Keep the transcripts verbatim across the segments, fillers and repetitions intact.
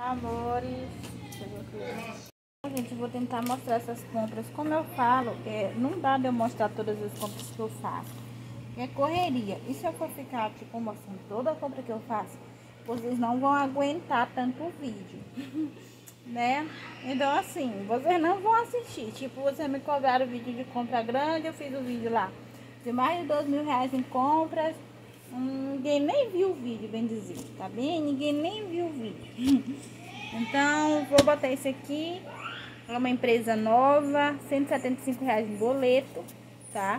Amores, gente, eu vou tentar mostrar essas compras. Como eu falo, é, não dá de eu mostrar todas as compras que eu faço, é correria. E se eu for ficar tipo mostrando toda a compra que eu faço, vocês não vão aguentar tanto o vídeo, né? Então assim, vocês não vão assistir. Tipo, vocês me cobraram vídeo de compra grande, eu fiz o vídeo lá de mais de dois mil reais em compras. Hum, ninguém nem viu o vídeo, bem dizer, tá bem? Ninguém nem viu o vídeo. Então, vou botar esse aqui. É uma empresa nova, cento e setenta e cinco reais em boleto, tá?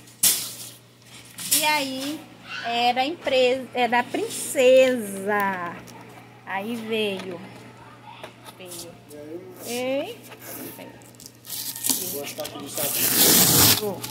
E aí, era a empresa, era a Princesa. Aí veio. Veio. Ei. Veio.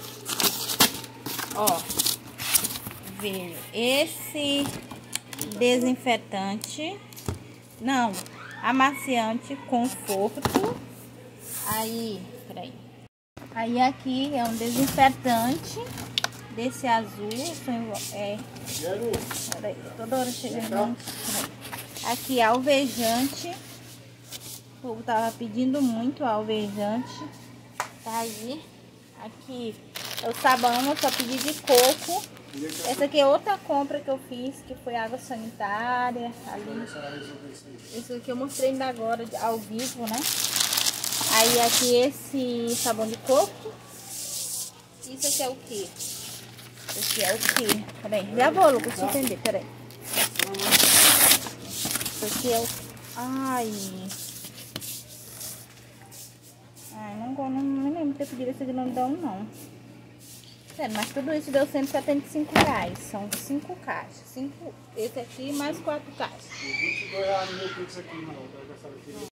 Ó. Veio esse desinfetante, não, amaciante conforto. Aí, peraí. Aí aqui é um desinfetante desse azul, é, peraí, toda hora chegando. Aqui alvejante, o povo tava pedindo muito alvejante, tá aí. Aqui é o sabão, eu só pedi de coco. Essa aqui é outra compra que eu fiz, que foi água sanitária. Ali. Isso aqui eu mostrei ainda agora, ao vivo, né? Aí aqui esse sabão de coco. Isso aqui é o que? Isso aqui é o que? Peraí, já vou, Lucas, deixa eu entender, peraí. Isso aqui é o... Ai... Ai, não, não, não lembro ter pedido esse grandão, não. Sério, mas tudo isso deu cento e setenta e cinco reais. São cinco caixas. Cinco, esse aqui mais quatro caixas. vinte e dois reais no meu Pix aqui, não.